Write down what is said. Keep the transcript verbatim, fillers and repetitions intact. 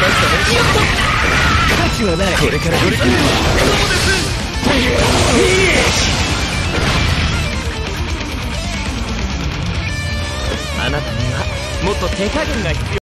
価値はない。これから取り組む。あなたにはもっと手加減が必要。